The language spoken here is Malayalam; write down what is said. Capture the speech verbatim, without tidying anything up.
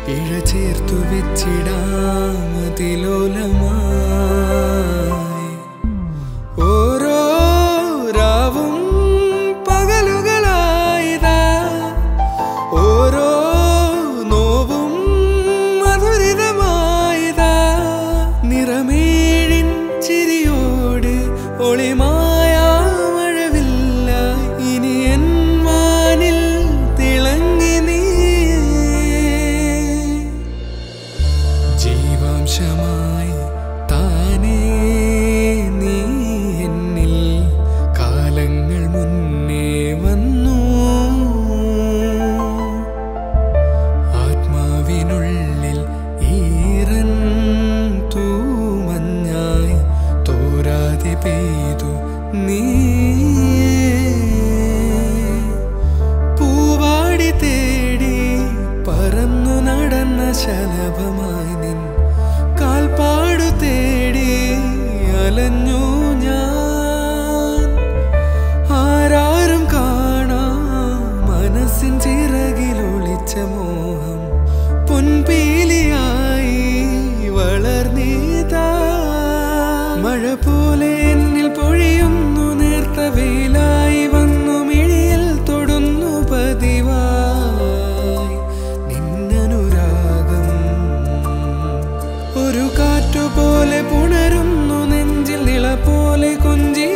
ഇഴ ചേർത്തു വെച്ചിടാമതിലോലമായി ഓരോ രാവും പകലുകളായിതാ ഓരോ നോവും മധുരിതമായിതാ നിറമേഴിൻ ചിരിയോട് ഒളിമായ മഴവില്ല ഇനി എൻ വാനിൽ തിളങ്ങി നീ ജീവാംശമായി താനേ നീ എന്നിൽ കാലങ്ങൾ മുന്നേ വന്നു ആത്മാവിനുള്ളിൽ ഈറൻ തൂമഞ്ഞായി തോരാതെ പെയ്തു നീ പൂവാടി തേടി പറന്നു നടന്ന ശലഭമായി നിൻ കാൽപ്പാടു തേടി അലഞ്ഞു ഞാൻ ആരാരും കാണാ മനസ്സിൻ ചിറകിലൊളിച്ച മോഹം പൊൻപീലിയായി വളർന്നീതാ മഴ പോലെ എന്നിൽ പൊഴിയുന്നു നേർത്ത വെയിലായി വന്നു മിഴിയിൽ തൊടുന്നു പതിവായി നിന്നനുരാഗം ഒരു കാറ്റുപോലെ പുണരുന്നു നെഞ്ചിൽ നിള പോലെ കൊഞ്ചി